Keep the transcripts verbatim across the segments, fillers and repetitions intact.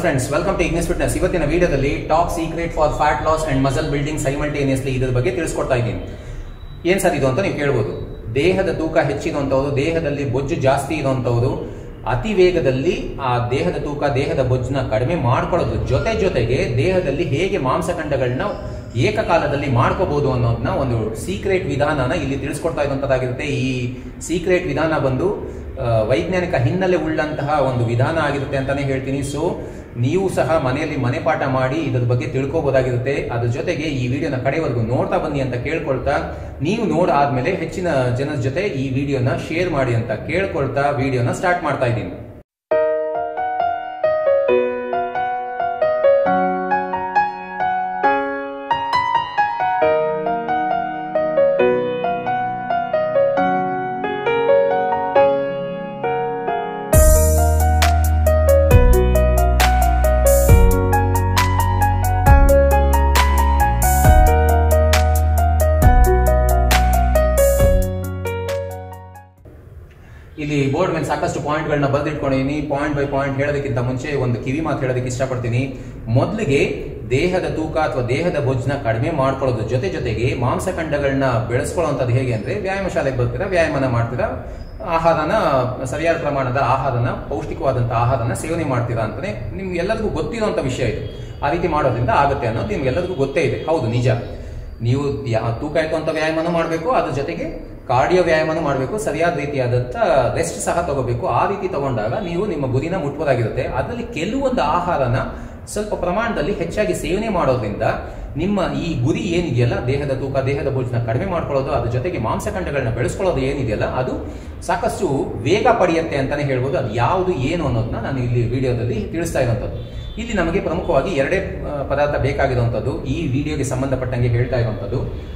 Friends, welcome to Ignis fitness. ಇವತ್ತಿನ ವಿಡಿಯೋದಲ್ಲಿ top secret for fat loss and muscle building simultaneously ಇದರ ಬಗ್ಗೆ ತಿಳಿಸ್ಕೊಡ್ತಾ ಇದ್ದೀನಿ. ಏನ್ ಸರ್ ಇದು ಅಂತ ನೀವು ಕೇಳ್ಬೋದು. ದೇಹದ ತೂಕ ಹೆಚ್ಚಿರುವಂತವರು, ದೇಹದಲ್ಲಿ ಬೊಜ್ಜು ಜಾಸ್ತಿ ಇರುವಂತವರು ಅತಿ ವೇಗದಲ್ಲಿ ಆ ದೇಹದ ತೂಕ ದೇಹದ ಬೊಜ್ಜನ್ನ ಕಡಿಮೆ ಮಾಡ್ಕೊಳ್ಳೋದು ಜೊತೆ ಜೊತೆಗೆ ದೇಹದಲ್ಲಿ ಹೇಗೆ ಮಾಂಸಖಂಡಗಳನ್ನ ಏಕಕಾಲದಲ್ಲಿ ಮಾಡ್ಕೋಬಹುದು ಅನ್ನೋದನ್ನ ಒಂದು ಸೀಕ್ರೆಟ್ ವಿಧಾನನ ಇಲ್ಲಿ ತಿಳಿಸ್ಕೊಡ್ತಾ ಇರುವಂತದ್ದಾಗಿರುತ್ತೆ. ಈ ಸೀಕ್ರೆಟ್ ವಿಧಾನ ಬಂದು ವೈಜ್ಞಾನಿಕ ಹಿನ್ನೆಲೆ ಉಳ್ಳಂತಹ ಒಂದು ವಿಧಾನ ಆಗಿರುತ್ತೆ ಅಂತಾನೆ ಹೇಳ್ತೀನಿ. ಸೊ ನೀವು ಸಹ ಮನೆಯಲ್ಲಿ ಮನೆ ಪಾಠ ಮಾಡಿ ಇದರ ಬಗ್ಗೆ ತಿಳ್ಕೋಬಹುದಾಗಿರುತ್ತೆ. ಅದ್ರ ಜೊತೆಗೆ ಈ ವಿಡಿಯೋನ ಕಡೆವರೆಗೂ ನೋಡ್ತಾ ಬನ್ನಿ ಅಂತ ಕೇಳ್ಕೊಳ್ತಾ, ನೀವು ನೋಡಾದ್ಮೇಲೆ ಹೆಚ್ಚಿನ ಜನರ ಜೊತೆ ಈ ವಿಡಿಯೋನ ಶೇರ್ ಮಾಡಿ ಅಂತ ಕೇಳ್ಕೊಳ್ತಾ ವಿಡಿಯೋನ ಸ್ಟಾರ್ಟ್ ಮಾಡ್ತಾ ಇದ್ದೀನಿ. ಇಲ್ಲಿ ಬೋರ್ಡ್ ಮೇಲೆ ಸಾಕಷ್ಟು ಪಾಯಿಂಟ್ ಗಳನ್ನ ಬರೆದಿಟ್ಕೊಂಡಿದ್ದೀನಿ. ಪಾಯಿಂಟ್ ಬೈ ಪಾಯಿಂಟ್ ಹೇಳೋದಕ್ಕಿಂತ ಮುಂಚೆ ಒಂದು ಕಿವಿ ಮಾತು ಹೇಳೋದಕ್ಕೆ ಇಷ್ಟಪಡ್ತೀನಿ. ಮೊದಲಿಗೆ ದೇಹದ ತೂಕ ಅಥವಾ ದೇಹದ ಬೊಜ್ಜನ್ನ ಕಡಿಮೆ ಮಾಡ್ಕೊಳ್ಳೋದು ಜೊತೆ ಜೊತೆಗೆ ಮಾಂಸಖಂಡಗಳನ್ನ ಬೆಳೆಸ್ಕೊಳ್ಳುವಂಥದ್ದು ಹೇಗೆ ಅಂದ್ರೆ, ವ್ಯಾಯಾಮ ಶಾಲೆಗೆ ಬರ್ತೀರಾ, ವ್ಯಾಯಾಮನ ಮಾಡ್ತೀರಾ, ಆಹಾರನ ಸರಿಯಾದ ಪ್ರಮಾಣದ ಆಹಾರನ, ಪೌಷ್ಟಿಕವಾದಂತಹ ಆಹಾರನ ಸೇವನೆ ಮಾಡ್ತೀರಾ ಅಂತಾನೆ ನಿಮ್ಗೆ ಎಲ್ಲರಿಗೂ ಗೊತ್ತಿರುವಂತ ವಿಷಯ ಇದು. ಆ ರೀತಿ ಮಾಡೋದ್ರಿಂದ ಆಗುತ್ತೆ ಅನ್ನೋದು ನಿಮ್ಗೆ ಎಲ್ಲರಿಗೂ ಗೊತ್ತೇ ಇದೆ. ಹೌದು, ನಿಜ. ನೀವು ತೂಕ ಎತ್ತುವಂತ ವ್ಯಾಯಾಮನ ಮಾಡಬೇಕು, ಅದ್ರ ಜೊತೆಗೆ ಕಾರ್ಡಿಯೋ ವ್ಯಾಯಾಮನ ಮಾಡಬೇಕು, ಸರಿಯಾದ ರೀತಿಯಾದಂತ ರೆಸ್ಟ್ ಸಹ ತಗೋಬೇಕು. ಆ ರೀತಿ ತಗೊಂಡಾಗ ನೀವು ನಿಮ್ಮ ಗುರಿನ ಮುಟ್ಬೋದಾಗಿರುತ್ತೆ. ಅದರಲ್ಲಿ ಕೆಲವೊಂದು ಆಹಾರನ ಸ್ವಲ್ಪ ಪ್ರಮಾಣದಲ್ಲಿ ಹೆಚ್ಚಾಗಿ ಸೇವನೆ ಮಾಡೋದ್ರಿಂದ ನಿಮ್ಮ ಈ ಗುರಿ ಏನಿದೆಯಲ್ಲ, ದೇಹದ ತೂಕ ದೇಹದ ಬೊಜ್ಜನ್ನ ಕಡಿಮೆ ಮಾಡ್ಕೊಳ್ಳೋದು, ಅದ್ರ ಜೊತೆಗೆ ಮಾಂಸಖಂಡಗಳನ್ನ ಬೆಳೆಸ್ಕೊಳ್ಳೋದು ಏನಿದೆಯಲ್ಲ, ಅದು ಸಾಕಷ್ಟು ವೇಗ ಪಡೆಯುತ್ತೆ ಅಂತಾನೆ ಹೇಳ್ಬೋದು. ಅದು ಯಾವುದು ಏನು ಅನ್ನೋದನ್ನ ನಾನು ಇಲ್ಲಿ ವಿಡಿಯೋದಲ್ಲಿ ತಿಳಿಸ್ತಾ ಇರುವಂತದ್ದು. ಇಲ್ಲಿ ನಮಗೆ ಪ್ರಮುಖವಾಗಿ ಎರಡೇ ಪದಾರ್ಥ ಬೇಕಾಗಿರುವಂಥದ್ದು, ಈ ವಿಡಿಯೋಗೆ ಸಂಬಂಧಪಟ್ಟಂಗೆ ಹೇಳ್ತಾ ಇರುವಂಥದ್ದು.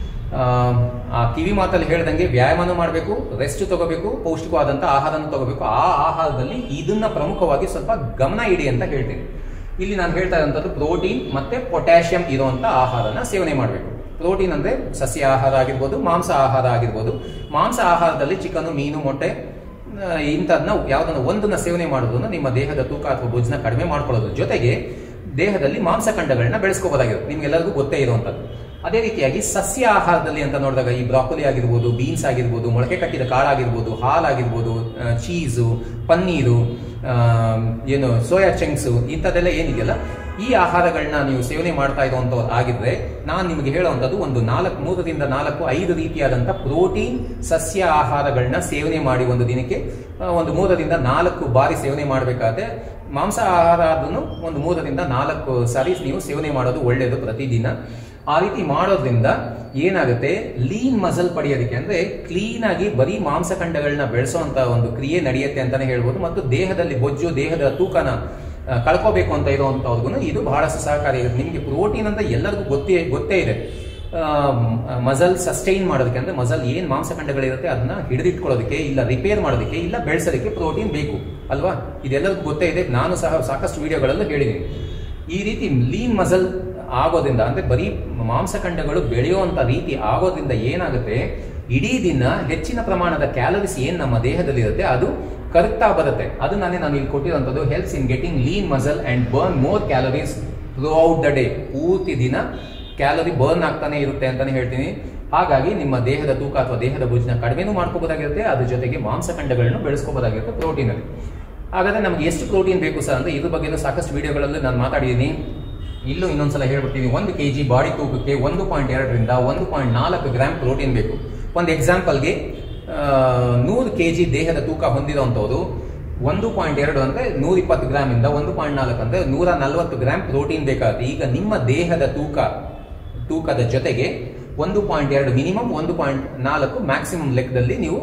ಆ ಕಿವಿ ಮಾತಲ್ಲಿ ಹೇಳ್ದಂಗೆ ವ್ಯಾಯಾಮನೂ ಮಾಡಬೇಕು, ರೆಸ್ಟ್ ತಗೋಬೇಕು, ಪೌಷ್ಟಿಕವಾದಂತ ಆಹಾರನ ತಗೋಬೇಕು. ಆ ಆಹಾರದಲ್ಲಿ ಇದನ್ನ ಪ್ರಮುಖವಾಗಿ ಸ್ವಲ್ಪ ಗಮನ ಇಡಿ ಅಂತ ಹೇಳ್ತೀನಿ. ಇಲ್ಲಿ ನಾನು ಹೇಳ್ತಾ ಇರುವಂತದ್ದು ಪ್ರೋಟೀನ್ ಮತ್ತೆ ಪೊಟ್ಯಾಷಿಯಂ ಇರುವಂತ ಆಹಾರನ ಸೇವನೆ ಮಾಡಬೇಕು. ಪ್ರೋಟೀನ್ ಅಂದ್ರೆ ಸಸ್ಯ ಆಹಾರ ಆಗಿರ್ಬೋದು, ಮಾಂಸ ಆಹಾರ ಆಗಿರ್ಬೋದು. ಮಾಂಸ ಆಹಾರದಲ್ಲಿ ಚಿಕನ್, ಮೀನು, ಮೊಟ್ಟೆ ಇಂಥದನ್ನ ಯಾವ್ದನ್ನ ಒಂದನ್ನ ಸೇವನೆ ಮಾಡೋದನ್ನ ನಿಮ್ಮ ದೇಹದ ತೂಕ ಅಥವಾ ಬೊಜ್ಜನ್ನ ಕಡಿಮೆ ಮಾಡ್ಕೊಳ್ಳೋದು ಜೊತೆಗೆ ದೇಹದಲ್ಲಿ ಮಾಂಸಖಂಡಗಳನ್ನ ಬೆಳೆಸ್ಕೋಬೋದಾಗಿರುತ್ತೆ. ನಿಮ್ಗೆಲ್ಲರಿಗೂ ಗೊತ್ತೇ ಇರುವಂತದ್ದು. ಅದೇ ರೀತಿಯಾಗಿ ಸಸ್ಯ ಆಹಾರದಲ್ಲಿ ಅಂತ ನೋಡಿದಾಗ ಈ ಬ್ರಾಕೊಲಿ ಆಗಿರ್ಬೋದು, ಬೀನ್ಸ್ ಆಗಿರ್ಬೋದು, ಮೊಳಕೆ ಕಟ್ಟಿದ ಕಾಳಾಗಿರ್ಬೋದು, ಹಾಲಾಗಿರ್ಬೋದು, ಚೀಸು, ಪನ್ನೀರು, ಏನು ಸೋಯಾ ಚಂಕ್ಸ್, ಇಂಥದ್ದೆಲ್ಲ ಏನಿದೆಯಲ್ಲ, ಈ ಆಹಾರಗಳನ್ನ ನೀವು ಸೇವನೆ ಮಾಡ್ತಾ ಇರುವಂತವ್ರು ಆಗಿದ್ರೆ ನಾನು ನಿಮಗೆ ಹೇಳುವಂಥದ್ದು ಒಂದು ನಾಲ್ಕು ಮೂರರಿಂದ ನಾಲ್ಕು ಐದು ರೀತಿಯಾದಂಥ ಪ್ರೋಟೀನ್ ಸಸ್ಯ ಆಹಾರಗಳನ್ನ ಸೇವನೆ ಮಾಡಿ ಒಂದು ದಿನಕ್ಕೆ ಒಂದು ಮೂರರಿಂದ ನಾಲ್ಕು ಬಾರಿ ಸೇವನೆ ಮಾಡಬೇಕಾದ್ರೆ, ಮಾಂಸ ಆಹಾರ ಅದನ್ನು ಒಂದು ಮೂರರಿಂದ ನಾಲ್ಕು ಸಾರಿ ನೀವು ಸೇವನೆ ಮಾಡೋದು ಒಳ್ಳೆಯದು ಪ್ರತಿದಿನ. ಆ ರೀತಿ ಮಾಡೋದ್ರಿಂದ ಏನಾಗುತ್ತೆ, ಲೀನ್ ಮಸಲ್ ಪಡೆಯೋದಕ್ಕೆ ಅಂದ್ರೆ ಕ್ಲೀನ್ ಆಗಿ ಬರೀ ಮಾಂಸಖಂಡಗಳನ್ನ ಬೆಳೆಸುವಂತ ಒಂದು ಕ್ರಿಯೆ ನಡೆಯುತ್ತೆ ಅಂತಾನೆ ಹೇಳ್ಬೋದು. ಮತ್ತು ದೇಹದಲ್ಲಿ ಬೊಜ್ಜು, ದೇಹದ ತೂಕನ ಕಳ್ಕೋಬೇಕು ಅಂತ ಇರುವಂತವ್ರಿಗೂ ಇದು ಬಹಳಷ್ಟು ಸಹಕಾರಿಯಾಗುತ್ತೆ. ನಿಮಗೆ ಪ್ರೋಟೀನ್ ಅಂತ ಎಲ್ಲರಿಗೂ ಗೊತ್ತೇ ಗೊತ್ತೇ ಇದೆ. ಮಸಲ್ ಸಸ್ಟೈನ್ ಮಾಡೋದಕ್ಕೆ ಅಂದ್ರೆ ಮಸಲ್ ಏನ್ ಮಾಂಸಖಂಡಗಳಿರುತ್ತೆ ಅದನ್ನ ಹಿಡಿದಿಟ್ಕೊಳ್ಳೋದಕ್ಕೆ, ಇಲ್ಲ ರಿಪೇರ್ ಮಾಡೋದಕ್ಕೆ, ಇಲ್ಲ ಬೆಳೆಸೋದಕ್ಕೆ ಪ್ರೋಟೀನ್ ಬೇಕು ಅಲ್ವಾ? ಇದೆಲ್ಲರಿಗೂ ಗೊತ್ತೇ ಇದೆ. ನಾನು ಸಹ ಸಾಕಷ್ಟು ವಿಡಿಯೋಗಳಲ್ಲೂ ಹೇಳಿದ್ದೀನಿ. ಈ ರೀತಿ ಲೀನ್ ಮಸಲ್ ಆಗೋದ್ರಿಂದ ಅಂದ್ರೆ ಬರೀ ಮಾಂಸಖಂಡಗಳು ಬೆಳೆಯುವಂತ ರೀತಿ ಆಗೋದ್ರಿಂದ ಏನಾಗುತ್ತೆ, ಇಡೀ ದಿನ ಹೆಚ್ಚಿನ ಪ್ರಮಾಣದ ಕ್ಯಾಲರೀಸ್ ಏನ್ ನಮ್ಮ ದೇಹದಲ್ಲಿ ಇರುತ್ತೆ ಅದು ಕರಗ್ತಾ ಬರುತ್ತೆ. ಅದನ್ನೇ ನಾನು ಇಲ್ಲಿ ಕೊಟ್ಟಿರುವಂತದ್ದು, helps in getting lean muscle and burn more calories throughout the day. ಪೂರ್ತಿ ದಿನ ಕ್ಯಾಲರಿ ಬರ್ನ್ ಆಗ್ತಾನೆ ಇರುತ್ತೆ ಅಂತಾನೆ ಹೇಳ್ತೀನಿ. ಹಾಗಾಗಿ ನಿಮ್ಮ ದೇಹದ ತೂಕ ಅಥವಾ ದೇಹದ ಬೊಜ್ಜನ್ನ ಕಡಿಮೆನೂ ಮಾಡ್ಕೋಬಹುದಾಗಿರುತ್ತೆ, ಅದ್ರ ಜೊತೆಗೆ ಮಾಂಸಖಂಡಗಳನ್ನು ಬೆಳೆಸ್ಕೋಬಹುದಾಗಿರುತ್ತೆ ಪ್ರೋಟೀನ್ ಅಲ್ಲಿ. ಹಾಗಾದ್ರೆ ನಮ್ಗೆ ಎಷ್ಟು ಪ್ರೋಟೀನ್ ಬೇಕು ಸರ್ ಅಂದ್ರೆ ಇದ್ರ ಬಗ್ಗೆ ಸಾಕಷ್ಟು ವಿಡಿಯೋಗಳಲ್ಲಿ ನಾನು ಮಾತಾಡಿದ್ದೀನಿ. ಇಲ್ಲೂ ಇನ್ನೊಂದ್ಸಲ ಹೇಳ್ಬಿಡ್ತೀನಿ. ಒಂದು ಕೆಜಿ ಬಾಡಿ ತೂಕಕ್ಕೆ ಒಂದು ಪಾಯಿಂಟ್ ಎರಡರಿಂದ ಒಂದು ಪಾಯಿಂಟ್ ನಾಲ್ಕು ಗ್ರಾಮ್ ಪ್ರೋಟೀನ್ ಬೇಕು. ಒಂದು ಎಕ್ಸಾಂಪಲ್ಗೆ ನೂರು ಕೆಜಿ ದೇಹದ ತೂಕ ಹೊಂದಿರುವಂತವರು ಒಂದು ಪಾಯಿಂಟ್ ಎರಡು ಅಂದ್ರೆ ನೂರ ಇಪ್ಪತ್ತು ಗ್ರಾಮ್ ಇಂದ ಒಂದು ಪಾಯಿಂಟ್ ನಾಲ್ಕು ಅಂದ್ರೆ ನೂರ ನಲ್ವತ್ತು ಗ್ರಾಮ್ ಪ್ರೋಟೀನ್ ಬೇಕಾಗುತ್ತೆ. ಈಗ ನಿಮ್ಮ ದೇಹದ ತೂಕ ತೂಕದ ಜೊತೆಗೆ ಒಂದು ಪಾಯಿಂಟ್ ಎರಡು ಮಿನಿಮಮ್, ಒಂದು ಪಾಯಿಂಟ್ ನಾಲ್ಕು ಮ್ಯಾಕ್ಸಿಮಮ್ ಲೆಕ್ಕದಲ್ಲಿ ನೀವು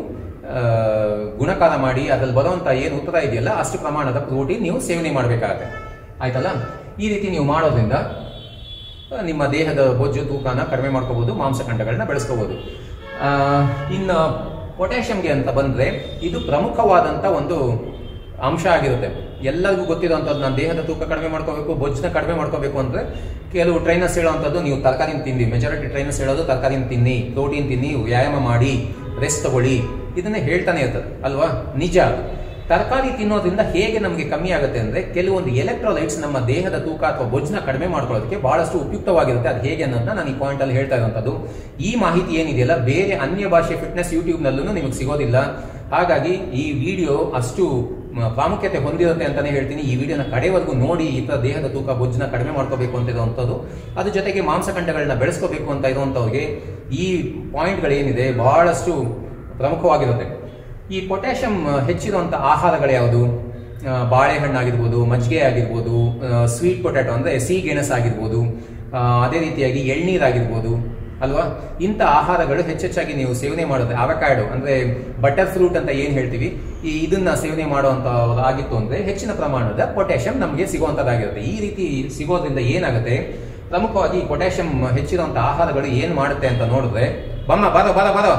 ಗುಣಕಾರ ಮಾಡಿ ಅದ್ರಲ್ಲಿ ಬರುವಂತ ಏನು ಉತ್ತರ ಇದೆಯಲ್ಲ ಅಷ್ಟು ಪ್ರಮಾಣದ ಪ್ರೋಟೀನ್ ನೀವು ಸೇವನೆ ಮಾಡಬೇಕಾಗತ್ತೆ. ಆಯ್ತಲ್ಲ? ಈ ರೀತಿ ನೀವು ಮಾಡೋದ್ರಿಂದ ನಿಮ್ಮ ದೇಹದ ಬೊಜ್ಜು ತೂಕನ ಕಡಿಮೆ ಮಾಡ್ಕೋಬಹುದು, ಮಾಂಸಖಂಡಗಳನ್ನ ಬೆಳೆಸ್ಕೋಬಹುದು. ಇನ್ನು ಪೊಟ್ಯಾಷಿಯಂಗೆ ಅಂತ ಬಂದ್ರೆ ಇದು ಪ್ರಮುಖವಾದಂತ ಒಂದು ಅಂಶ ಆಗಿರುತ್ತೆ. ಎಲ್ಲರಿಗೂ ಗೊತ್ತಿರುವಂತದ್ದು, ನಾನು ದೇಹದ ತೂಕ ಕಡಿಮೆ ಮಾಡ್ಕೋಬೇಕು, ಬೊಜ್ಜನ್ನ ಕಡಿಮೆ ಮಾಡ್ಕೋಬೇಕು ಅಂದ್ರೆ ಕೆಲವು ಟ್ರೈನರ್ಸ್ ಹೇಳುವಂಥದ್ದು, ನೀವು ತರಕಾರಿನ ತಿನ್ನಿ. ಮೆಜಾರಿಟಿ ಟ್ರೈನರ್ಸ್ ಹೇಳೋದು ತರಕಾರಿನ ತಿನ್ನಿ, ಪ್ರೋಟೀನ್ ತಿನ್ನಿ, ವ್ಯಾಯಾಮ ಮಾಡಿ, ರೆಸ್ಟ್ ತಗೊಳ್ಳಿ, ಇದನ್ನೇ ಹೇಳ್ತಾನೆ ಇರ್ತದೆ ಅಲ್ವಾ? ನಿಜ. ತರಕಾರಿ ತಿನ್ನೋದ್ರಿಂದ ಹೇಗೆ ನಮಗೆ ಕಮ್ಮಿ ಆಗುತ್ತೆ ಅಂದ್ರೆ ಕೆಲವೊಂದು ಎಲೆಕ್ಟ್ರೋಲೈಟ್ಸ್ ನಮ್ಮ ದೇಹದ ತೂಕ ಅಥವಾ ಬೊಜ್ಜನ್ನ ಕಡಿಮೆ ಮಾಡ್ಕೊಳ್ಳೋದಕ್ಕೆ ಬಹಳಷ್ಟು ಉಪಯುಕ್ತವಾಗಿರುತ್ತೆ. ಅದು ಹೇಗೆ ಅನ್ನೋದನ್ನ ನಾನು ಈ ಪಾಯಿಂಟ್ ಅಲ್ಲಿ ಹೇಳ್ತಾ ಇರುವಂತದ್ದು. ಈ ಮಾಹಿತಿ ಏನಿದೆಯಲ್ಲ ಬೇರೆ ಅನ್ಯ ಭಾಷೆ ಫಿಟ್ನೆಸ್ ಯೂಟ್ಯೂಬ್ ನಲ್ಲೂ ನಿಮಗೆ ಸಿಗೋದಿಲ್ಲ. ಹಾಗಾಗಿ ಈ ವಿಡಿಯೋ ಅಷ್ಟು ಪ್ರಾಮುಖ್ಯತೆ ಹೊಂದಿರುತ್ತೆ ಅಂತಾನೆ ಹೇಳ್ತೀನಿ. ಈ ವಿಡಿಯೋನ ಕಡೆವರೆಗೂ ನೋಡಿ ಈ ತರ ದೇಹದ ತೂಕ ಬೊಜ್ಜನ್ನ ಕಡಿಮೆ ಮಾಡ್ಕೋಬೇಕು ಅಂತ ಇರುವಂತದ್ದು, ಅದ್ರ ಜೊತೆಗೆ ಮಾಂಸಖಂಡಗಳನ್ನ ಬೆಳೆಸ್ಕೋಬೇಕು ಅಂತ ಇರುವಂತವ್ರಿಗೆ ಈ ಪಾಯಿಂಟ್ಗಳು ಏನಿದೆ ಬಹಳಷ್ಟು ಪ್ರಮುಖವಾಗಿರುತ್ತೆ. ಈ ಪೊಟ್ಯಾಷಿಯಂ ಹೆಚ್ಚಿರುವಂತಹ ಆಹಾರಗಳು ಯಾವುದು? ಬಾಳೆಹಣ್ಣು ಆಗಿರ್ಬೋದು, ಮಜ್ಜಿಗೆ ಆಗಿರ್ಬೋದು, ಸ್ವೀಟ್ ಪೊಟ್ಯಾಟೊ ಅಂದ್ರೆ ಸಿಹಿಗೆಣಸು ಆಗಿರ್ಬೋದು, ಅದೇ ರೀತಿಯಾಗಿ ಎಳ್ನೀರಾಗಿರ್ಬೋದು ಅಲ್ವಾ. ಇಂಥ ಆಹಾರಗಳು ಹೆಚ್ಚೆಚ್ಚಾಗಿ ನೀವು ಸೇವನೆ ಮಾಡೋದು, ಅವಕಾಡೋ ಅಂದ್ರೆ ಬಟರ್ ಫ್ರೂಟ್ ಅಂತ ಏನ್ ಹೇಳ್ತೀವಿ, ಈ ಇದನ್ನ ಸೇವನೆ ಮಾಡುವಂತ ಆಗಿತ್ತು ಅಂದ್ರೆ ಹೆಚ್ಚಿನ ಪ್ರಮಾಣದ ಪೊಟ್ಯಾಷಿಯಂ ನಮಗೆ ಸಿಗುವಂತದ್ದಾಗಿರುತ್ತೆ. ಈ ರೀತಿ ಸಿಗೋದ್ರಿಂದ ಏನಾಗುತ್ತೆ, ಪ್ರಮುಖವಾಗಿ ಪೊಟ್ಯಾಷಿಯಂ ಹೆಚ್ಚಿರುವಂತಹ ಆಹಾರಗಳು ಏನ್ ಮಾಡುತ್ತೆ ಅಂತ ನೋಡಿದ್ರೆ, ಬಮ್ಮ ಬರೋ ಬರೋ ಬರೋ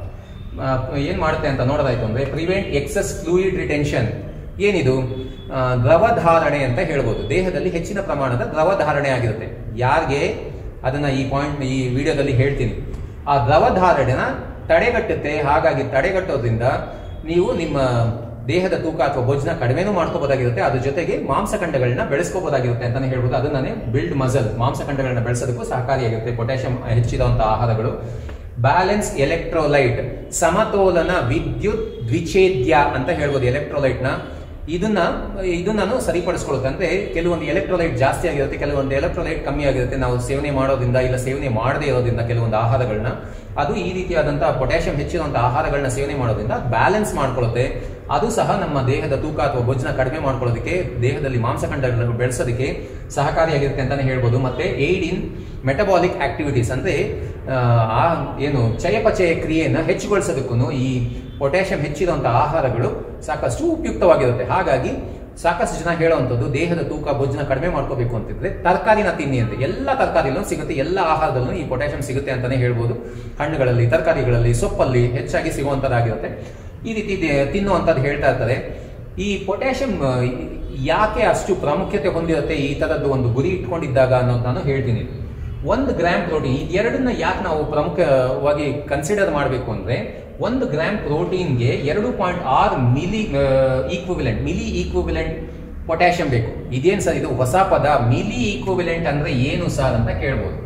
ಏನ್ ಮಾಡುತ್ತೆ ಅಂತ ನೋಡೋದಾಯ್ತು ಅಂದ್ರೆ ಪ್ರಿವೆಂಟ್ ಎಕ್ಸಸ್ ಫ್ಲೂಯಿಡ್ ರಿಟೆನ್ಷನ್. ಏನಿದು? ದ್ರವಧಾರಣೆ ಅಂತ ಹೇಳ್ಬೋದು. ದೇಹದಲ್ಲಿ ಹೆಚ್ಚಿನ ಪ್ರಮಾಣದ ದ್ರವಧಾರಣೆ ಆಗಿರುತ್ತೆ. ಯಾರಿಗೆ ಅದನ್ನ ಈ ಪಾಯಿಂಟ್ ಈ ವಿಡಿಯೋದಲ್ಲಿ ಹೇಳ್ತೀನಿ. ಆ ದ್ರವಧಾರಣೆನ ತಡೆಗಟ್ಟುತ್ತೆ. ಹಾಗಾಗಿ ತಡೆಗಟ್ಟೋದ್ರಿಂದ ನೀವು ನಿಮ್ಮ ದೇಹದ ತೂಕ ಅಥವಾ ಬೊಜ್ಜನ್ನ ಕಡಿಮೆನೂ ಮಾಡ್ಕೋಬಹುದಾಗಿರುತ್ತೆ. ಅದ್ರ ಜೊತೆಗೆ ಮಾಂಸಖಂಡಗಳನ್ನ ಬೆಳೆಸ್ಕೋಬಹುದಾಗಿರುತ್ತೆ ಅಂತಾನೆ ಹೇಳ್ಬೋದು. ಅದನ್ನೇ ಬಿಲ್ಡ್ ಮಸಲ್, ಮಾಂಸಖಂಡಗಳನ್ನ ಬೆಳೆಸೋದಕ್ಕೂ ಸಹಕಾರಿಯಾಗಿರುತ್ತೆ ಪೊಟ್ಯಾಷಿಯಂ ಹೆಚ್ಚಿರುವಂತಹ ಆಹಾರಗಳು. ಬ್ಯಾಲೆನ್ಸ್ ಎಲೆಕ್ಟ್ರೋಲೈಟ್, ಸಮತೋಲನ ವಿದ್ಯುತ್ ದ್ವಿಛೇದ್ಯ ಅಂತ ಹೇಳ್ಬೋದು ಎಲೆಕ್ಟ್ರೋಲೈಟ್ ನ. ಇದನ್ನ ಇದನ್ನು ಸರಿಪಡಿಸ್ಕೊಳ್ಳುತ್ತೆ. ಅಂದ್ರೆ ಕೆಲವೊಂದು ಎಲೆಕ್ಟ್ರೋಲೈಟ್ ಜಾಸ್ತಿ ಆಗಿರುತ್ತೆ, ಕೆಲವೊಂದು ಎಲೆಕ್ಟ್ರೋಲೈಟ್ ಕಮ್ಮಿ ಆಗಿರುತ್ತೆ. ನಾವು ಸೇವನೆ ಮಾಡೋದ್ರಿಂದ ಇಲ್ಲ ಸೇವನೆ ಮಾಡದೇ ಇರೋದ್ರಿಂದ ಕೆಲವೊಂದು ಆಹಾರಗಳನ್ನ, ಅದು ಈ ರೀತಿಯಾದಂತಹ ಪೊಟ್ಯಾಷಿಯಂ ಹೆಚ್ಚಿರುವಂತಹ ಆಹಾರಗಳನ್ನ ಸೇವನೆ ಮಾಡೋದ್ರಿಂದ ಬ್ಯಾಲೆನ್ಸ್ ಮಾಡ್ಕೊಳ್ಳುತ್ತೆ. ಅದು ಸಹ ನಮ್ಮ ದೇಹದ ತೂಕ ಅಥವಾ ಬೊಜ್ಜನ್ನ ಕಡಿಮೆ ಮಾಡ್ಕೊಳ್ಳೋದಕ್ಕೆ, ದೇಹದಲ್ಲಿ ಮಾಂಸಖಂಡಗಳನ್ನು ಬೆಳೆಸೋದಕ್ಕೆ ಸಹಕಾರಿಯಾಗಿರುತ್ತೆ ಅಂತಾನೆ ಹೇಳ್ಬೋದು. ಮತ್ತೆ ಏಡ್ ಇನ್ ಮೆಟಬಾಲಿಕ್ ಆಕ್ಟಿವಿಟೀಸ್ ಅಂದ್ರೆ ಆ ಏನು ಚಯಾಪಚಯ ಕ್ರಿಯೆಯನ್ನ ಹೆಚ್ಚುಗೊಳಿಸೋದಕ್ಕೂ ಈ ಪೊಟ್ಯಾಷಿಯಂ ಹೆಚ್ಚಿರುವಂತಹ ಆಹಾರಗಳು ಸಾಕಷ್ಟು ಉಪಯುಕ್ತವಾಗಿರುತ್ತೆ. ಹಾಗಾಗಿ ಸಾಕಷ್ಟು ಜನ ಹೇಳುವಂಥದ್ದು ದೇಹದ ತೂಕ ಬೊಜ್ಜನ್ನ ಕಡಿಮೆ ಮಾಡ್ಕೋಬೇಕು ಅಂತಿದ್ರೆ ತರಕಾರಿನ ತಿನ್ನಿ ಅಂತ. ಎಲ್ಲ ತರಕಾರಿಯಲ್ಲೂ ಸಿಗುತ್ತೆ, ಎಲ್ಲ ಆಹಾರದಲ್ಲೂ ಈ ಪೊಟ್ಯಾಷಿಯಂ ಸಿಗುತ್ತೆ ಅಂತಾನೆ ಹೇಳ್ಬೋದು. ಹಣ್ಣುಗಳಲ್ಲಿ, ತರಕಾರಿಗಳಲ್ಲಿ, ಸೊಪ್ಪಲ್ಲಿ ಹೆಚ್ಚಾಗಿ ಸಿಗುವಂತದ್ದಾಗಿರುತ್ತೆ. ಈ ರೀತಿ ತಿನ್ನುವಂಥದ್ದು ಹೇಳ್ತಾ ಇರ್ತಾರೆ. ಈ ಪೊಟ್ಯಾಷಿಯಂ ಯಾಕೆ ಅಷ್ಟು ಪ್ರಾಮುಖ್ಯತೆ ಹೊಂದಿರುತ್ತೆ ಈ ತರದ್ದು ಒಂದು ಗುರಿ ಇಟ್ಕೊಂಡಿದ್ದಾಗ ಅನ್ನೋದು ನಾನು ಹೇಳ್ತೀನಿ. ಒಂದು ಗ್ರಾಮ್ ಪ್ರೋಟೀನ್, ಇದೆರಡನ್ನ ಯಾಕೆ ನಾವು ಪ್ರಮುಖವಾಗಿ ಕನ್ಸಿಡರ್ ಮಾಡಬೇಕು ಅಂದ್ರೆ, ಒಂದು ಗ್ರಾಮ್ ಪ್ರೋಟೀನ್ಗೆ ಎರಡು ಪಾಯಿಂಟ್ ಆರು milli equivalent milli equivalent potassium ಬೇಕು. ಇದೇನು ಸರ್ ಇದು ಹೊಸ ಪದ? ಮಿಲಿ ಈಕ್ವಿವೆಲೆಂಟ್ ಅಂದ್ರೆ ಏನು ಸರ್ ಅಂತ ಕೇಳ್ಬೋದು.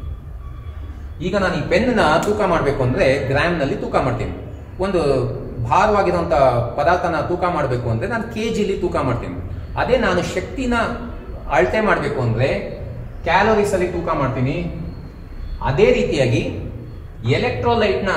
ಈಗ ನಾನು ಈ ಪೆನ್ನ ತೂಕ ಮಾಡಬೇಕು ಅಂದ್ರೆ ಗ್ರಾಮ್ ನಲ್ಲಿ ತೂಕ ಮಾಡ್ತೀನಿ. ಒಂದು ಭಾರವಾಗಿರುವಂತ ಪದಾರ್ಥನ ತೂಕ ಮಾಡಬೇಕು ಅಂದ್ರೆ ನಾನು ಕೆಜಿಲಿ ತೂಕ ಮಾಡ್ತೀನಿ. ಅದೇ ನಾನು ಶಕ್ತಿನ ಅಳತೆ ಮಾಡಬೇಕು ಅಂದ್ರೆ ಕ್ಯಾಲೋರೀಸ್ ಅಲ್ಲಿ ತೂಕ ಮಾಡ್ತೀನಿ. ಅದೇ ರೀತಿಯಾಗಿ ಎಲೆಕ್ಟ್ರೋಲೈಟ್ನ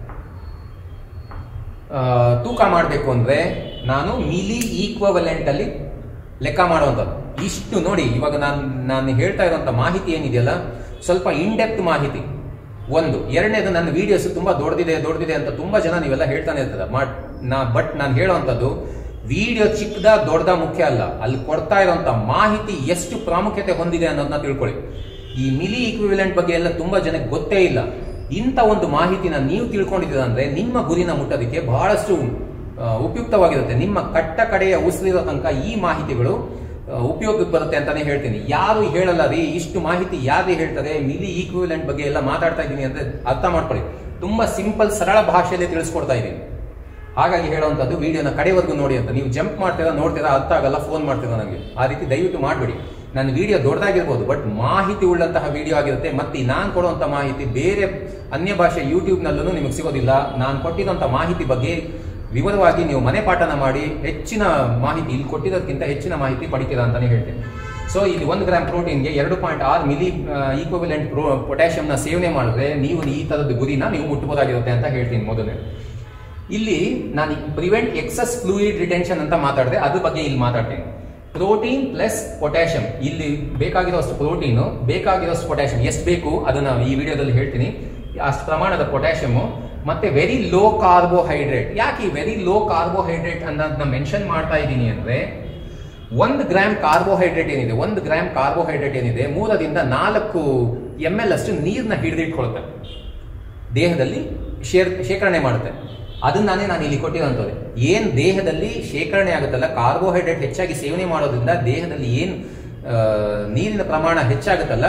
ತೂಕ ಮಾಡಬೇಕು ಅಂದ್ರೆ ನಾನು ಮಿಲಿ ಈಕ್ವಲೆಂಟ್ ಅಲ್ಲಿ ಲೆಕ್ಕ ಮಾಡುವಂಥದ್ದು. ಇಷ್ಟು ನೋಡಿ, ಇವಾಗ ನಾನು ನಾನು ಹೇಳ್ತಾ ಇರುವಂತ ಮಾಹಿತಿ ಏನಿದೆಯಲ್ಲ ಸ್ವಲ್ಪ ಇನ್ ಡೆಪ್ತ್ ಮಾಹಿತಿ. ಒಂದು ಎರಡನೇದು, ನನ್ನ ವಿಡಿಯೋಸ್ ತುಂಬಾ ದೊಡ್ಡದಿದೆ ದೊಡ್ಡದಿದೆ ಅಂತ ತುಂಬಾ ಜನ ನೀವೆಲ್ಲ ಹೇಳ್ತಾನೆ ಇರ್ತದೆ. ಬಟ್ ನಾನು ಹೇಳುವಂಥದ್ದು ವಿಡಿಯೋ ಚಿಕ್ಕದ ದೊಡ್ಡದ ಮುಖ್ಯ ಅಲ್ಲ, ಅಲ್ಲಿ ಕೊಡ್ತಾ ಇರುವಂತ ಮಾಹಿತಿ ಎಷ್ಟು ಪ್ರಾಮುಖ್ಯತೆ ಹೊಂದಿದೆ ಅನ್ನೋದನ್ನ ತಿಳ್ಕೊಳ್ಳಿ. ಈ ಮಿಲಿ ಈಕ್ವಿವೆಲೆಂಟ್ ಬಗ್ಗೆ ಎಲ್ಲ ತುಂಬಾ ಜನಕ್ಕೆ ಗೊತ್ತೇ ಇಲ್ಲ. ಇಂಥ ಒಂದು ಮಾಹಿತಿನ ನೀವು ತಿಳ್ಕೊಂಡಿದ್ದೀರ ಅಂದ್ರೆ ನಿಮ್ಮ ಗುರಿನ ಮುಟ್ಟೋದಕ್ಕೆ ಬಹಳಷ್ಟು ಉಪಯುಕ್ತವಾಗಿರುತ್ತೆ. ನಿಮ್ಮ ಕಟ್ಟ ಕಡೆಯ ಉಸಿರಿರೋ ತನಕ ಈ ಮಾಹಿತಿಗಳು ಉಪಯೋಗಕ್ಕೆ ಬರುತ್ತೆ ಅಂತಾನೆ ಹೇಳ್ತೀನಿ. ಯಾರು ಹೇಳಲ್ಲ ರೀ ಇಷ್ಟು ಮಾಹಿತಿ ಯಾರೇ ಹೇಳ್ತಾರೆ, ಮಿಲಿ ಈಕ್ವಿವೆಲೆಂಟ್ ಬಗ್ಗೆ ಎಲ್ಲ ಮಾತಾಡ್ತಾ ಇದ್ದೀನಿ ಅಂದ್ರೆ ಅರ್ಥ ಮಾಡ್ಕೊಳ್ಳಿ. ತುಂಬಾ ಸಿಂಪಲ್ ಸರಳ ಭಾಷೆಯಲ್ಲಿ ತಿಳಿಸ್ಕೊಡ್ತಾ ಇದ್ದೀನಿ. ಹಾಗಾಗಿ ಹೇಳುವಂಥದ್ದು ವಿಡಿಯೋನ ಕಡೆವರೆಗೂ ನೋಡಿ ಅಂತ. ನೀವು ಜಂಪ್ ಮಾಡ್ತೀರಾ, ನೋಡ್ತೀರಾ, ಅರ್ಥ ಆಗಲ್ಲ, ಫೋನ್ ಮಾಡ್ತೀರಾ ನನಗೆ, ಆ ರೀತಿ ದಯವಿಟ್ಟು ಮಾಡಬೇಡಿ. ನನ್ನ ವಿಡಿಯೋ ದೊಡ್ಡದಾಗಿರ್ಬೋದು, ಬಟ್ ಮಾಹಿತಿ ಉಳ್ಳಂತಹ ವಿಡಿಯೋ ಆಗಿರುತ್ತೆ. ಮತ್ತೆ ನಾನು ಕೊಡುವಂತ ಮಾಹಿತಿ ಬೇರೆ ಅನ್ಯ ಭಾಷೆ ಯೂಟ್ಯೂಬ್ ನಲ್ಲೂ ನಿಮಗೆ ಸಿಗೋದಿಲ್ಲ. ನಾನು ಕೊಟ್ಟಿರುವಂತ ಮಾಹಿತಿ ಬಗ್ಗೆ ವಿವರವಾಗಿ ನೀವು ಮನೆ ಪಾಠನ ಮಾಡಿ ಹೆಚ್ಚಿನ ಮಾಹಿತಿ, ಇಲ್ಲಿ ಕೊಟ್ಟಿರೋದಕ್ಕಿಂತ ಹೆಚ್ಚಿನ ಮಾಹಿತಿ ಪಡಿತೀರಾ ಅಂತಾನೆ ಹೇಳ್ತೇನೆ. ಸೊ ಇಲ್ಲಿ ಒಂದು ಗ್ರಾಮ್ ಪ್ರೋಟೀನ್ಗೆ ಎರಡು ಪಾಯಿಂಟ್ ಆರು ಮಿಲಿ ಈಕ್ವಿವೆಲೆಂಟ್ ಪ್ರೋ ಪೊಟ್ಯಾಷಿಯಂನ ಸೇವನೆ ಮಾಡಿದ್ರೆ ನೀವು ಈ ತರದ ಗುರಿನ ನೀವು ಮುಟ್ಟಬಹುದಾಗಿರುತ್ತೆ ಅಂತ ಹೇಳ್ತೀನಿ. ಮೊದಲನೇ ಇಲ್ಲಿ ನಾನು ಪ್ರಿವೆಂಟ್ ಎಕ್ಸಸ್ ಫ್ಲೂಯಿಡ್ ರಿಟೆನ್ಷನ್ ಅಂತ ಮಾತಾಡಿದೆ, ಅದ್ರ ಬಗ್ಗೆ ಇಲ್ಲಿ ಮಾತಾಡ್ತೀನಿ. ಪ್ರೋಟೀನ್ ಪ್ಲಸ್ ಪೊಟ್ಯಾಷಿಯಂ, ಇಲ್ಲಿ ಬೇಕಾಗಿರೋಷ್ಟು ಪ್ರೋಟೀನು, ಬೇಕಾಗಿರೋಷ್ಟು ಪೊಟ್ಯಾಷಿಯಂ ಎಷ್ಟು ಬೇಕು ಅದನ್ನ ಈ ವಿಡಿಯೋದಲ್ಲಿ ಹೇಳ್ತೀನಿ. ಅಷ್ಟು ಪ್ರಮಾಣದ ಪೊಟ್ಯಾಷಿಯಮ್ ಮತ್ತೆ ವೆರಿ ಲೋ ಕಾರ್ಬೋಹೈಡ್ರೇಟ್. ಯಾಕೆ ಈ ವೆರಿ ಲೋ ಕಾರ್ಬೋಹೈಡ್ರೇಟ್ ಅನ್ನೋದನ್ನ ಮೆನ್ಷನ್ ಮಾಡ್ತಾ ಇದ್ದೀನಿ ಅಂದ್ರೆ, ಒಂದು ಗ್ರಾಮ್ ಕಾರ್ಬೋಹೈಡ್ರೇಟ್ ಏನಿದೆ ಒಂದು ಗ್ರಾಮ್ ಕಾರ್ಬೋಹೈಡ್ರೇಟ್ ಏನಿದೆ ಮೂರರಿಂದ ನಾಲ್ಕು ಎಂ ಎಲ್ ಅಷ್ಟು ನೀರನ್ನ ಹಿಡಿದಿಟ್ಕೊಳುತ್ತೆ, ದೇಹದಲ್ಲಿ ಶೇರ್ ಶೇಖರಣೆ ಮಾಡುತ್ತೆ. ಅದನ್ನಾನೇ ನಾನು ಇಲ್ಲಿ ಕೊಟ್ಟಿರೋಂಥದ್ದು. ಏನ್ ದೇಹದಲ್ಲಿ ಶೇಖರಣೆ ಆಗುತ್ತಲ್ಲ, ಕಾರ್ಬೋಹೈಡ್ರೇಟ್ ಹೆಚ್ಚಾಗಿ ಸೇವನೆ ಮಾಡೋದ್ರಿಂದ ದೇಹದಲ್ಲಿ ಏನ್ ನೀರಿನ ಪ್ರಮಾಣ ಹೆಚ್ಚಾಗುತ್ತಲ್ಲ,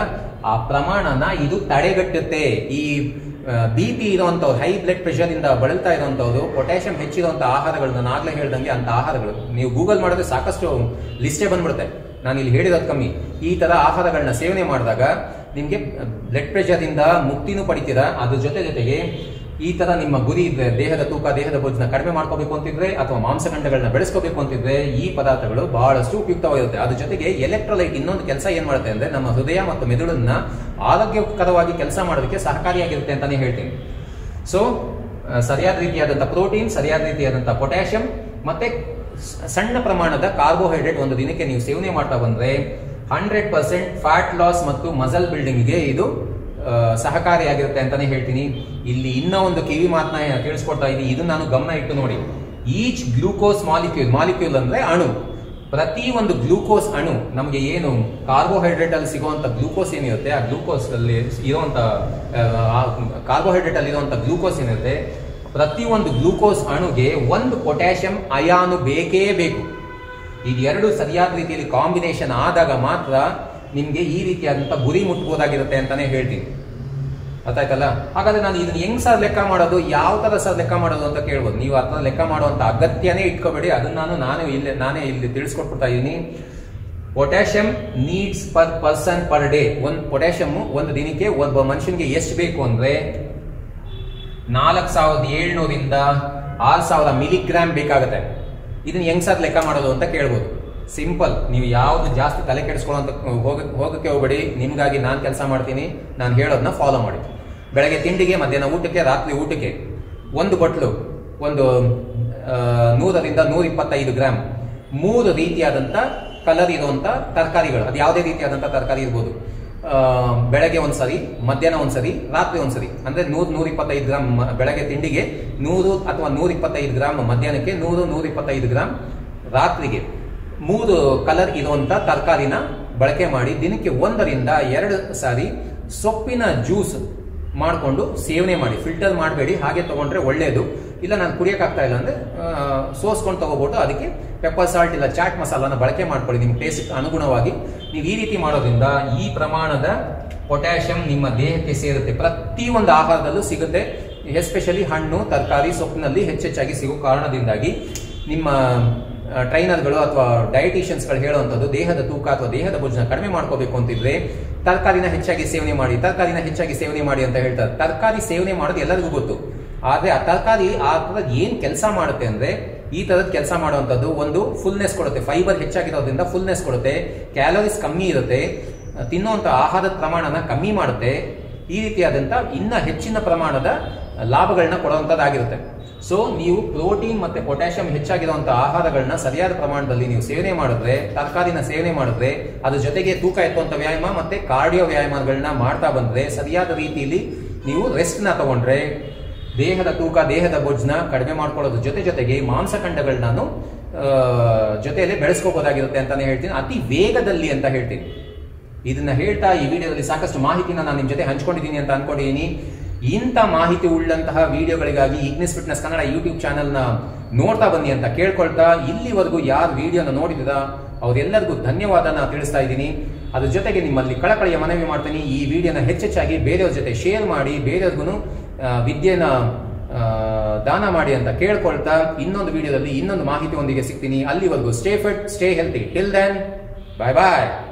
ಆ ಪ್ರಮಾಣನ ಇದು ತಡೆಗಟ್ಟುತ್ತೆ. ಈ ಬಿ ಪಿ ಇರುವಂತವ್ರು, ಹೈ ಬ್ಲಡ್ ಪ್ರೆಷರ್ ಇಂದ ಬಳಲ್ತಾ ಇರುವಂತವ್ರು, ಪೊಟ್ಯಾಷಿಯಂ ಹೆಚ್ಚಿರುವಂತ ಆಹಾರಗಳು, ನಾನು ಆಗ್ಲೇ ಹೇಳ್ದಂಗೆ ಅಂತ ಆಹಾರಗಳು ನೀವು ಗೂಗಲ್ ಮಾಡಿದ್ರೆ ಸಾಕಷ್ಟು ಲಿಸ್ಟೇ ಬಂದ್ಬಿಡುತ್ತೆ, ನಾನು ಇಲ್ಲಿ ಹೇಳಿರೋದು ಕಮ್ಮಿ. ಈ ತರ ಆಹಾರಗಳನ್ನ ಸೇವನೆ ಮಾಡಿದಾಗ ನಿಮ್ಗೆ ಬ್ಲಡ್ ಪ್ರೆಷರ್ ಇಂದ ಮುಕ್ತಿನೂ ಪಡಿತೀರಾ. ಅದ್ರ ಜೊತೆ ಜೊತೆಗೆ ಈ ತರ ನಿಮ್ಮ ಗುರಿ ಇದ್ರೆ, ದೇಹದ ತೂಕ, ದೇಹದ ಬೊಜ್ಜನ್ನ ಕಡಿಮೆ ಮಾಡ್ಕೋಬೇಕು ಅಂತಿದ್ರೆ ಅಥವಾ ಮಾಂಸಖಂಡಗಳನ್ನ ಬೆಳೆಸ್ಕೋಬೇಕು ಅಂತಿದ್ರೆ ಈ ಪದಾರ್ಥಗಳು ಬಹಳಷ್ಟು ಉಪಯುಕ್ತವಾಗಿರುತ್ತೆ. ಅದ್ರ ಜೊತೆಗೆ ಎಲೆಕ್ಟ್ರೋಲೈಟ್ ಇನ್ನೊಂದು ಕೆಲಸ ಏನ್ ಮಾಡುತ್ತೆ ಅಂದ್ರೆ ನಮ್ಮ ಹೃದಯ ಮತ್ತು ಮೆದುಳನ್ನ ಆರೋಗ್ಯಕರವಾಗಿ ಕೆಲಸ ಮಾಡೋದಕ್ಕೆ ಸಹಕಾರಿಯಾಗಿರುತ್ತೆ ಅಂತಾನೆ ಹೇಳ್ತೀನಿ. ಸೊ ಸರಿಯಾದ ರೀತಿಯಾದಂತಹ ಪ್ರೋಟೀನ್, ಸರಿಯಾದ ರೀತಿಯಾದಂತಹ ಪೊಟ್ಯಾಷಿಯಂ ಮತ್ತೆ ಸಣ್ಣ ಪ್ರಮಾಣದ ಕಾರ್ಬೋಹೈಡ್ರೇಟ್ ಒಂದು ದಿನಕ್ಕೆ ನೀವು ಸೇವನೆ ಮಾಡ್ತಾ ಬಂದ್ರೆ ಹಂಡ್ರೆಡ್ ಪರ್ಸೆಂಟ್ ಫ್ಯಾಟ್ ಲಾಸ್ ಮತ್ತು ಮಸಲ್ ಬಿಲ್ಡಿಂಗ್ಗೆ ಇದು ಸಹಕಾರಿಯಾಗಿರುತ್ತೆ ಅಂತಾನೆ ಹೇಳ್ತೀನಿ. ಇಲ್ಲಿ ಇನ್ನೂ ಒಂದು ಕಿವಿ ಮಾತನ್ನ ಕೇಳಿಸ್ಕೊಡ್ತಾ ಇದ್ದೀನಿ, ಇದು ನಾನು ಗಮನ ಇಟ್ಟು ನೋಡಿ. ಈಚ್ ಗ್ಲೂಕೋಸ್ ಮಾಲಿಕ್ಯೂಲ್, ಮಾಲಿಕ್ಯೂಲ್ ಅಂದ್ರೆ ಅಣು, ಪ್ರತಿ ಒಂದು ಗ್ಲೂಕೋಸ್ ಅಣು ನಮಗೆ ಏನು ಕಾರ್ಬೋಹೈಡ್ರೇಟ್ ಅಲ್ಲಿ ಸಿಗುವಂತ ಗ್ಲೂಕೋಸ್ ಏನಿರುತ್ತೆ, ಆ ಗ್ಲೂಕೋಸ್ ಅಲ್ಲಿ ಇರುವಂತ ಕಾರ್ಬೋಹೈಡ್ರೇಟ್ ಅಲ್ಲಿ ಇರುವಂತ ಗ್ಲೂಕೋಸ್ ಏನಿರುತ್ತೆ, ಪ್ರತಿ ಒಂದು ಗ್ಲೂಕೋಸ್ ಅಣುಗೆ ಒಂದು ಪೊಟ್ಯಾಷಿಯಂ ಅಯಾನು ಬೇಕೇ ಬೇಕು. ಇದೆರಡು ಸರಿಯಾದ ರೀತಿಯಲ್ಲಿ ಕಾಂಬಿನೇಷನ್ ಆದಾಗ ಮಾತ್ರ ನಿಮ್ಗೆ ಈ ರೀತಿಯಾದಂತ ಗುರಿ ಮುಟ್ಬೋದಾಗಿರುತ್ತೆ ಅಂತಾನೆ ಹೇಳ್ತೀನಿ. ಅರ್ಥ ಆಯ್ತಲ್ಲ? ಹಾಗಾದ್ರೆ ನಾನು ಇದನ್ನ ಹೆಂಗ್ ಸರ್ ಲೆಕ್ಕ ಮಾಡೋದು, ಯಾವ ತರ ಸರ್ ಲೆಕ್ಕ ಮಾಡೋದು ಅಂತ ಕೇಳ್ಬೋದು. ನೀವು ಅದನ್ನ ಲೆಕ್ಕ ಮಾಡುವಂತ ಅಗತ್ಯನೇ ಇಟ್ಕೋಬೇಡಿ, ಅದನ್ನ ನಾನು ನಾನು ಇಲ್ಲಿ ನಾನೇ ಇಲ್ಲಿ ತಿಳಿಸ್ಕೊಟ್ಬಿಡ್ತಾ ಇದ್ದೀನಿ. Potassium needs per person per day, ಒಂದು ಪೊಟ್ಯಾಷಿಯಂ ಒಂದು ದಿನಕ್ಕೆ ಒಬ್ಬ ಮನುಷ್ಯನಿಗೆ ಎಷ್ಟು ಬೇಕು ಅಂದ್ರೆ ನಾಲ್ಕು ಸಾವಿರದ ಏಳ್ನೂರಿಂದ ಆರು ಸಾವಿರ ಮಿಲಿಗ್ರಾಮ್ ಬೇಕಾಗುತ್ತೆ. ಇದನ್ನ ಹೆಂಗ್ ಸರ್ ಲೆಕ್ಕ ಮಾಡೋದು ಅಂತ ಕೇಳ್ಬೋದು. ಸಿಂಪಲ್, ನೀವು ಯಾವ್ದು ಜಾಸ್ತಿ ತಲೆ ಕೆಡಿಸ್ಕೊಳ್ಳೋಂತ ಹೋಗ ಹೋಗಕ್ಕೆ ಹೋಗಬೇಡಿ. ನಿಮ್ಗಾಗಿ ನಾನು ಕೆಲಸ ಮಾಡ್ತೀನಿ, ನಾನು ಹೇಳೋದನ್ನ ಫಾಲೋ ಮಾಡಿ. ಬೆಳಗ್ಗೆ ತಿಂಡಿಗೆ, ಮಧ್ಯಾಹ್ನ ಊಟಕ್ಕೆ, ರಾತ್ರಿ ಊಟಕ್ಕೆ ಒಂದು ಬಟ್ಲು, ಒಂದು ನೂರರಿಂದ ನೂರ ಇಪ್ಪತ್ತೈದು ಗ್ರಾಮ್ ಮೂರು ರೀತಿಯಾದಂತ ಕಲರ್ ಇರುವಂತ ತರಕಾರಿಗಳು, ಅದು ಯಾವುದೇ ರೀತಿಯಾದಂತ ತರಕಾರಿ ಇರ್ಬೋದು. ಬೆಳಗ್ಗೆ ಒಂದ್ಸರಿ, ಮಧ್ಯಾಹ್ನ ಒಂದ್ಸರಿ, ರಾತ್ರಿ ಒಂದ್ಸರಿ, ಅಂದ್ರೆ ನೂರ್ ನೂರ ಇಪ್ಪತ್ತೈದು ಗ್ರಾಮ್ ಬೆಳಗ್ಗೆ ತಿಂಡಿಗೆ, ನೂರು ಅಥವಾ ನೂರ ಇಪ್ಪತ್ತೈದು ಗ್ರಾಮ್ ಮಧ್ಯಾಹ್ನಕ್ಕೆ, ನೂರು ನೂರ ಇಪ್ಪತ್ತೈದು ಗ್ರಾಮ್ ರಾತ್ರಿಗೆ, ಮೂರು ಕಲರ್ ಇರುವಂತ ತರಕಾರಿನ ಬಳಕೆ ಮಾಡಿ ದಿನಕ್ಕೆ ಒಂದರಿಂದ ಎರಡು ಸಾರಿ ಸೊಪ್ಪಿನ ಜ್ಯೂಸ್ ಮಾಡಿಕೊಂಡು ಸೇವನೆ ಮಾಡಿ. ಫಿಲ್ಟರ್ ಮಾಡಬೇಡಿ, ಹಾಗೆ ತಗೊಂಡ್ರೆ ಒಳ್ಳೇದು. ಇಲ್ಲ ನಾನು ಕುಡಿಯೋಕ್ಕಾಗ್ತಾ ಇಲ್ಲ ಅಂದ್ರೆ ಸೋಸ್ಕೊಂಡು ತಗೋಬಹುದು, ಅದಕ್ಕೆ ಪೆಪ್ಪರ್ ಸಾಲ್ಟ್ ಇಲ್ಲ ಚಾಟ್ ಮಸಾಲಾನ ಬಳಕೆ ಮಾಡ್ಕೊಳ್ಳಿ ನಿಮ್ಮ ಟೇಸ್ಟ್ ಅನುಗುಣವಾಗಿ. ನೀವು ಈ ರೀತಿ ಮಾಡೋದ್ರಿಂದ ಈ ಪ್ರಮಾಣದ ಪೊಟ್ಯಾಷಿಯಂ ನಿಮ್ಮ ದೇಹಕ್ಕೆ ಸೇರುತ್ತೆ. ಪ್ರತಿ ಒಂದು ಆಹಾರದಲ್ಲೂ ಸಿಗುತ್ತೆ, ಎಸ್ಪೆಷಲಿ ಹಣ್ಣು, ತರಕಾರಿ, ಸೊಪ್ಪಿನಲ್ಲಿ ಹೆಚ್ಚೆಚ್ಚಾಗಿ ಸಿಗೋ ಕಾರಣದಿಂದಾಗಿ ನಿಮ್ಮ ಟ್ರೈನರ್ಗಳು ಅಥವಾ ಡಯಟಿಷಿಯನ್ಸ್ಗಳು ಹೇಳುವಂಥದ್ದು ದೇಹದ ತೂಕ ಅಥವಾ ದೇಹದ ಬೊಜ್ಜನ್ನ ಕಡಿಮೆ ಮಾಡ್ಕೋಬೇಕು ಅಂತಿದ್ರೆ ತರಕಾರಿನ ಹೆಚ್ಚಾಗಿ ಸೇವನೆ ಮಾಡಿ, ತರಕಾರಿನ ಹೆಚ್ಚಾಗಿ ಸೇವನೆ ಮಾಡಿ ಅಂತ ಹೇಳ್ತಾರೆ. ತರಕಾರಿ ಸೇವನೆ ಮಾಡೋದು ಎಲ್ಲರಿಗೂ ಗೊತ್ತು, ಆದ್ರೆ ಆ ತರಕಾರಿ ಆ ತರದ್ ಏನ್ ಕೆಲಸ ಮಾಡುತ್ತೆ ಅಂದ್ರೆ ಈ ತರದ್ ಕೆಲಸ ಮಾಡುವಂಥದ್ದು ಒಂದು ಫುಲ್ನೆಸ್ ಕೊಡುತ್ತೆ, ಫೈಬರ್ ಹೆಚ್ಚಾಗಿರೋದ್ರಿಂದ ಫುಲ್ನೆಸ್ ಕೊಡುತ್ತೆ, ಕ್ಯಾಲೋರೀಸ್ ಕಮ್ಮಿ ಇರುತ್ತೆ, ತಿನ್ನುವಂತ ಆಹಾರದ ಪ್ರಮಾಣನ ಕಮ್ಮಿ ಮಾಡುತ್ತೆ. ಈ ರೀತಿಯಾದಂತ ಇನ್ನ ಹೆಚ್ಚಿನ ಪ್ರಮಾಣದ ಲಾಭಗಳನ್ನ ಕೊಡುವಂತದ್ದಾಗಿರುತ್ತೆ. ಸೊ ನೀವು ಪ್ರೋಟೀನ್ ಮತ್ತೆ ಪೊಟ್ಯಾಷಿಯಂ ಹೆಚ್ಚಾಗಿರುವಂತಹ ಆಹಾರಗಳನ್ನ ಸರಿಯಾದ ಪ್ರಮಾಣದಲ್ಲಿ ನೀವು ಸೇವನೆ ಮಾಡಿದ್ರೆ, ತರಕಾರಿನ ಸೇವನೆ ಮಾಡಿದ್ರೆ, ಅದ್ರ ಜೊತೆಗೆ ತೂಕ ಎತ್ತುವಂತ ವ್ಯಾಯಾಮ ಮತ್ತೆ ಕಾರ್ಡಿಯೋ ವ್ಯಾಯಾಮಗಳನ್ನ ಮಾಡ್ತಾ ಬಂದ್ರೆ, ಸರಿಯಾದ ರೀತಿಯಲ್ಲಿ ನೀವು ರೆಸ್ಟ್ ನ ತಗೊಂಡ್ರೆ ದೇಹದ ತೂಕ, ದೇಹದ ಬೊಜ್ಜನ್ನ ಕಡಿಮೆ ಮಾಡ್ಕೊಳ್ಳೋದ್ರ ಜೊತೆ ಜೊತೆಗೆ ಮಾಂಸಖಂಡಗಳನ್ನ ಜೊತೆಯಲ್ಲಿ ಬೆಳೆಸ್ಕೋಬಹುದಾಗಿರುತ್ತೆ ಅಂತಾನೆ ಹೇಳ್ತೀನಿ, ಅತಿ ವೇಗದಲ್ಲಿ ಅಂತ ಹೇಳ್ತೀನಿ. ಇದನ್ನ ಹೇಳ್ತಾ ಈ ವಿಡಿಯೋದಲ್ಲಿ ಸಾಕಷ್ಟು ಮಾಹಿತಿನ ನಾನು ನಿಮ್ ಜೊತೆ ಹಂಚ್ಕೊಂಡಿದ್ದೀನಿ ಅಂತ ಅನ್ಕೊಂಡಿದ್ದೀನಿ. ಇಂಥ ಮಾಹಿತಿ ಉಳ್ಳಂತಹ ವಿಡಿಯೋಗಳಿಗಾಗಿ Ignis fitness Kannada YouTube channel ನ ನೋಡ್ತಾ ಬನ್ನಿ ಅಂತ ಕೇಳ್ಕೊಳ್ತಾ, ಇಲ್ಲಿವರೆಗೂ ಯಾರು ವಿಡಿಯೋನ ನೋಡಿದಿರ ಅವರೆಲ್ಲರಿಗೂ ಧನ್ಯವಾದನ ತಿಳಿಸ್ತಾ ಇದ್ದೀನಿ. ಅದ್ರ ಜೊತೆಗೆ ನಿಮ್ಮಲ್ಲಿ ಕಳಕಳಿಯ ಮನವಿ ಮಾಡ್ತೀನಿ, ಈ ವಿಡಿಯೋನ ಹೆಚ್ಚೆಚ್ಚಾಗಿ ಬೇರೆಯವ್ರ ಜೊತೆ ಶೇರ್ ಮಾಡಿ, ಬೇರೆಯವ್ರಿಗೂ ವಿದ್ಯೆನ ದಾನ ಮಾಡಿ ಅಂತ ಕೇಳ್ಕೊಳ್ತಾ, ಇನ್ನೊಂದು ವಿಡಿಯೋದಲ್ಲಿ ಇನ್ನೊಂದು ಮಾಹಿತಿಯೊಂದಿಗೆ ಸಿಗ್ತೀನಿ. ಅಲ್ಲಿವರೆಗೂ stay fit, stay healthy. Till then, bye ಬಾಯ್.